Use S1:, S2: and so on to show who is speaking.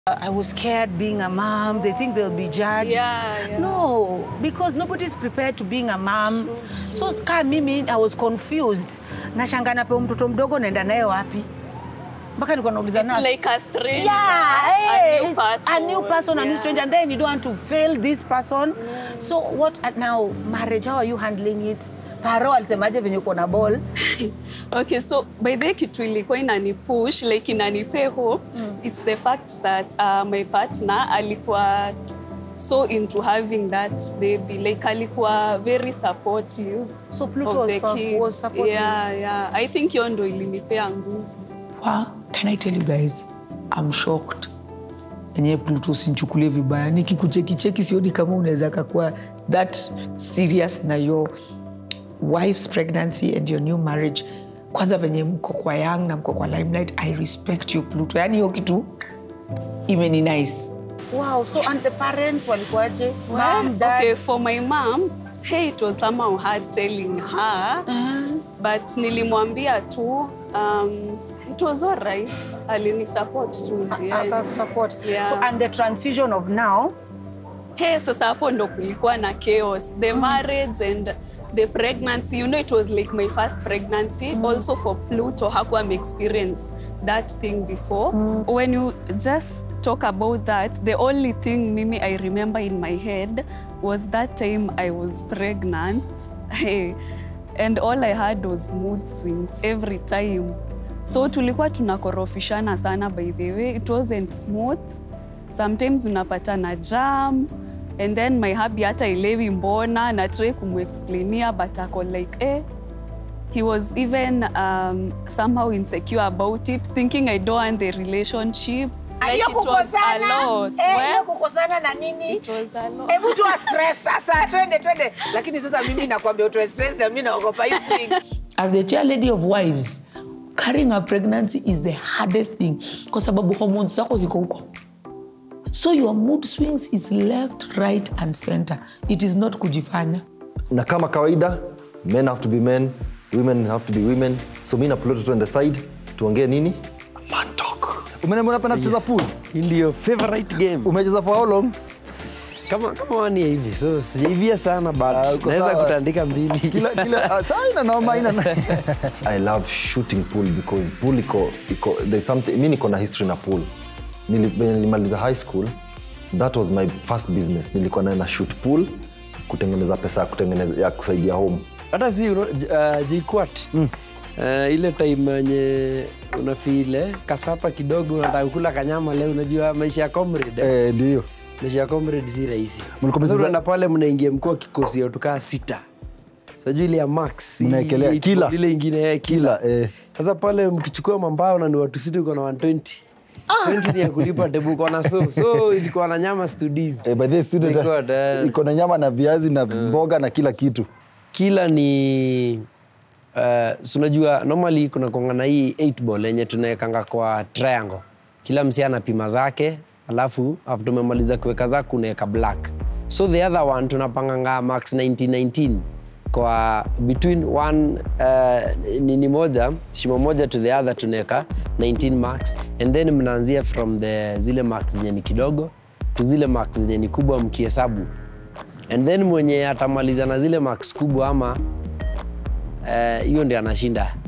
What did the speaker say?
S1: I was scared being a mom. They think they'll be judged.
S2: Yeah.
S1: No, because nobody's prepared to being a mom. So mimi, I was confused. Nashanga napewa mtoto mdogo naenda naye wapi? Mpaka nilikuwa nauliza nasi.
S2: It's like a stranger.
S1: Yeah,
S2: a new person,
S1: a new stranger, and then you don't want to fail this person. So what now, marriage, how are you handling it? Paro alisemaje venye uko na ball?
S2: Okay, so by the way kitu ilikuwa inani push, like inanipe hope. It's the fact that my partner alikuwa so into having that baby. Like alikuwa very supportive.
S1: So Pluto was supportive.
S2: Yeah. I think hiyo ndo ilinipea nguvu.
S3: Wow, can I tell you guys, I'm shocked. Enye Pluto usinichukulie vibaya. Nikikucheki sioni kama unaweza kuwa that serious na your wife's pregnancy and your new marriage. Kwanza venye mko kwa young na mko kwa limelight, I respect you, Pluto. Yani hiyo kitu imeni nice.
S1: Wow, so and the parents walikuwaje?
S2: Mom, dad? Okay, for my mom, hey, it was somehow hard telling her, but nilimwambia tu, it was all right. Alini support too.
S1: Support.
S2: Yeah.
S1: So and the transition of now?
S2: Hey, sasa hapo ndo kulikuwa na chaos. The marriage and the pregnancy, you know, it was like my first pregnancy. Also for Pluto, hakuwa experience that thing before. When you just talk about that, the only thing Mimi I remember in my head was that time I was pregnant. And all I had was mood swings every time. So tulikuwa tunakorofishana sana, by the way. It wasn't smooth. Sometimes unapata na jam. And then my hubby hata ilewi mbona na try kumexplainia, but ako like, he was even somehow insecure about it, thinking I don't want the relationship.
S1: Like it was a lot. Kukosana na nini?
S2: It was a lot.
S1: Hebu tu stress sasa, twende. Lakini sasa mimi nakwambia utoe stress na mimi naogopa hii thing.
S3: As the chair lady of wives, carrying a pregnancy is the hardest thing kwa sababu hormones zako ziko huko. So your mood swings is left, right and center. It is not kujifanya.
S4: Na kama kawaida, men have to be men, women have to be women. So mimi na Pluto to on the side, tuongee nini? Man talk. Unapenda kucheza pool?
S5: Ndio favorite game.
S4: Umecheza for how long?
S5: Kama 1 year hivi. So sijaivia sana but naweza kutandika mbili.
S4: Kila sana naomba ina. I love shooting pool because pool iko there's something, mimi niko na history na pool. Nilimaliza high school, that was my first business. Nilikuwa na shoot pool, kutengeneza pesa ya kusaidia home.
S5: Hata si GOtv. Ile time yenye unafeel kasapa kidogo unataka kula kanyama leo, unajua maisha ya comrade.
S4: Ndio.
S5: Maisha ya comrade si rahisi. Mnaenda pale mnaingia mkoa kikosi ya tukaa 6. Sijui ile ya max.
S4: Mnaekelea kila.
S5: Ile nyingine kila. Sasa pale mkichukua mambao na ni watu 6 uko na 120. 20 ni ya kulipa tebu kwa na so ilikuwa na nyama studies.
S4: By the student iko na nyama na viazi na mboga na kila kitu.
S5: Kila ni unajua normally kuna kongana hii 8 ball yenye tunawekanga kwa triangle. Kila msi anapima zake, alafu after tumemaliza kuweka zake unaweka black. So the other one tunapanganga max 19 kwa between one nini moja, shimo moja to the other tunaweka 19 marks, and then mnaanzia from the zile marks zenye ni kidogo to zile marks zenye ni kubwa mkihesabu, and then mwenye atamaliza na zile marks kubwa ama hiyo ndio anashinda.